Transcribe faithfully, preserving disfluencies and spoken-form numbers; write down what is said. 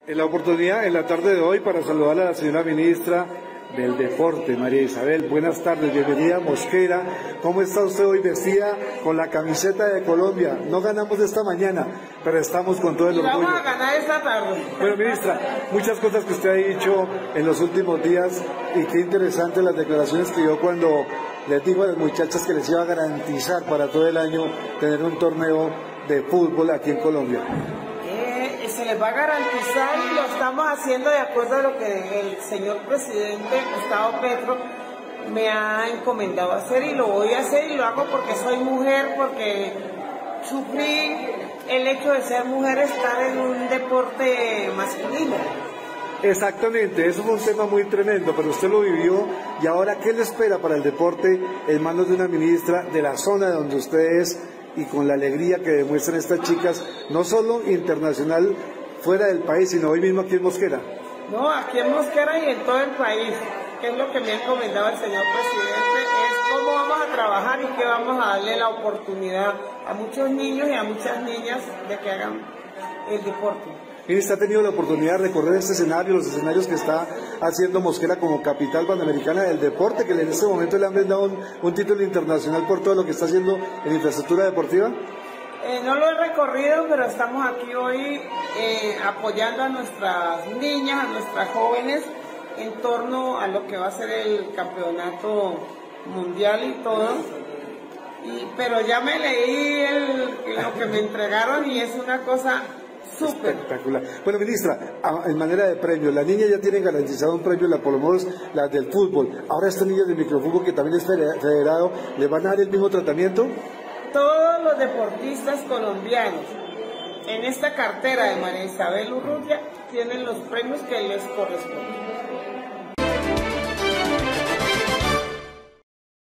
En la oportunidad, en la tarde de hoy, para saludar a la señora ministra del Deporte, María Isabel. Buenas tardes, bienvenida a Mosquera. ¿Cómo está usted hoy vestida con la camiseta de Colombia? No ganamos esta mañana, pero estamos con todo el orgullo. Y vamos a ganar esta tarde. Bueno, ministra, muchas cosas que usted ha dicho en los últimos días y qué interesantes las declaraciones que dio cuando les dijo a las muchachas que les iba a garantizar para todo el año tener un torneo de fútbol aquí en Colombia. Se les va a garantizar y lo estamos haciendo de acuerdo a lo que el señor presidente Gustavo Petro me ha encomendado hacer, y lo voy a hacer, y lo hago porque soy mujer, porque sufrí el hecho de ser mujer, estar en un deporte masculino. Exactamente, eso fue un tema muy tremendo, pero usted lo vivió, y ahora ¿qué le espera para el deporte en manos de una ministra de la zona donde usted es, y con la alegría que demuestran estas chicas, no solo internacional fuera del país, sino hoy mismo aquí en Mosquera? No, aquí en Mosquera y en todo el país, que es lo que me ha encomendado el señor presidente, es cómo vamos a trabajar y que vamos a darle la oportunidad a muchos niños y a muchas niñas de que hagan el deporte. Ministra, ¿ha tenido la oportunidad de recorrer este escenario, los escenarios que está haciendo Mosquera como capital panamericana del deporte, que en este momento le han brindado un, un título internacional por todo lo que está haciendo en infraestructura deportiva? Eh, no lo he recorrido, pero estamos aquí hoy eh, apoyando a nuestras niñas, a nuestras jóvenes, en torno a lo que va a ser el campeonato mundial y todo. Y, pero ya me leí el, lo que me entregaron y es una cosa súper espectacular. Bueno, ministra, en manera de premio, las niñas ya tienen garantizado un premio, la, por lo menos las del fútbol. Ahora estas niñas del microfútbol, que también es federado, ¿les van a dar el mismo tratamiento? Todos los deportistas colombianos en esta cartera de María Isabel Urrutia tienen los premios que les corresponden.